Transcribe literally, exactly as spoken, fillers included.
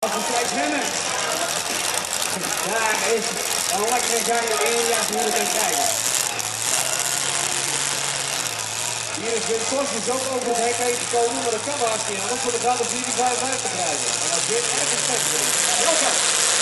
Als we steeds rennen. Daar is een lekkere gang Elias hoe we het kijken. Hier is Wim Kostjes ook over het hek heen gekomen, maar dat kan wel hartstikke anders, want dan gaat de vier vijfenvijftig rijden. En dat is weer erg respect. Welkom!